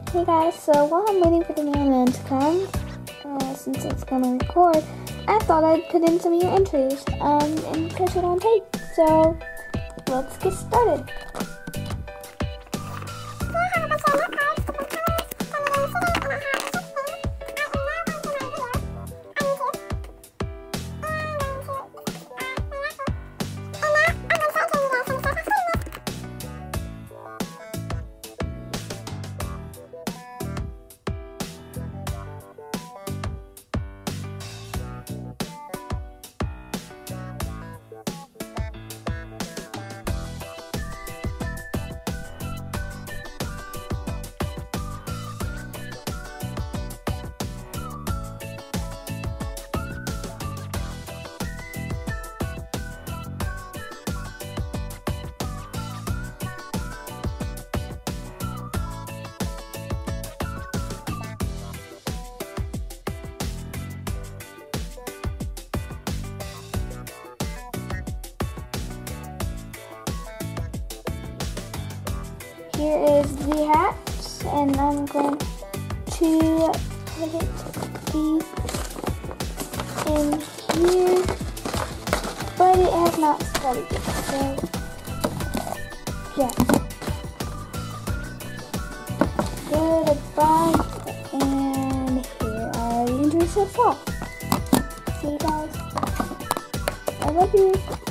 Hey guys, so while I'm waiting for the mailman to come, since it's gonna record, I thought I'd put in some of your entries, and catch it on tape. So, let's get started. Here is the hat, and I'm going to put these in here, but it has not started yet, so yeah. Goodbye, and here are the entries so far. See you guys. I love you.